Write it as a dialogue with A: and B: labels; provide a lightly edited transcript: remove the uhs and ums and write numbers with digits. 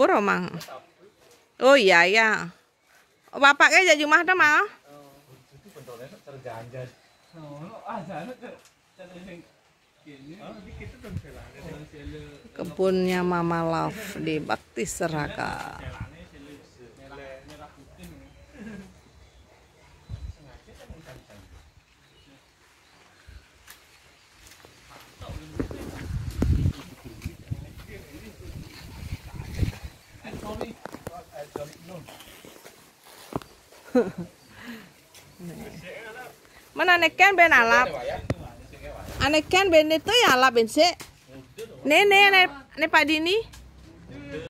A: dapur omang. Oh iya ya. Bapaknya jadi rumah dah mah. Kebunnya Mama Love di Bakti Seraka. Mana neken ben alap. Aneken ben itu ya alap ben se. Ne Pak Dini.